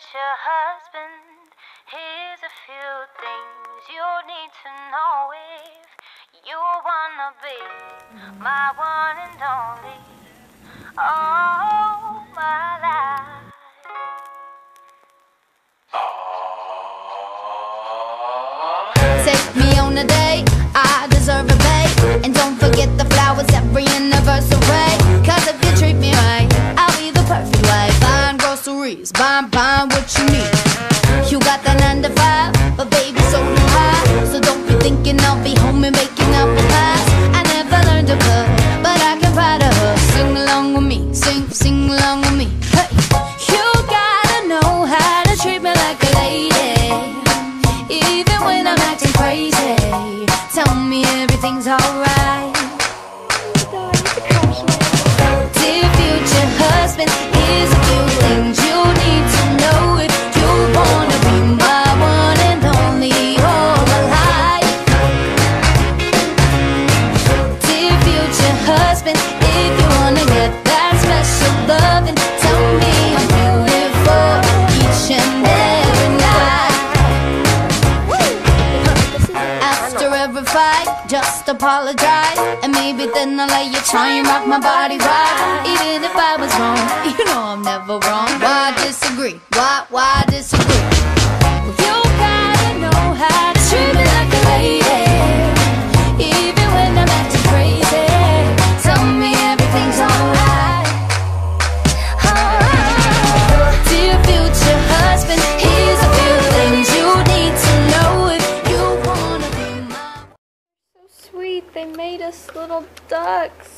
future husband, here's a few things you need to know if you wanna be my one and only. Oh, my life. Take me on a date, I deserve a bait. And don't forget the flowers every anniversary. Cause if you treat me right, I'll be the perfect wife. Buying groceries, buying what you need. You got that 9 to 5, but baby so do I. So don't be thinking I'll be home and making apple pies. I never learned to cook, but I can ride a hook. Sing along with me, sing along with me. Hey, you gotta know how to treat me like a lady, even when I'm acting crazy. Tell me everything's alright. Dear future husband, here's a few things you need to know if you wanna be my one and only all my life. Dear future husband, if you wanna get that special loving, tell me I'm beautiful each and every night. After every fight, just apologize, and maybe then I'll let you try and rock my body right. Even if I was wrong, you know I'm never wrong. Why disagree? Why disagree? Well, you gotta know how to treat me like a lady, even when I'm acting crazy. Tell me everything's alright. Dear future husband, here's a few things you need to know if you wanna be my. So sweet, they made us little ducks.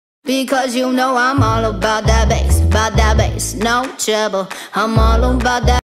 Because you know I'm all about that bass, no trouble. I'm all about that.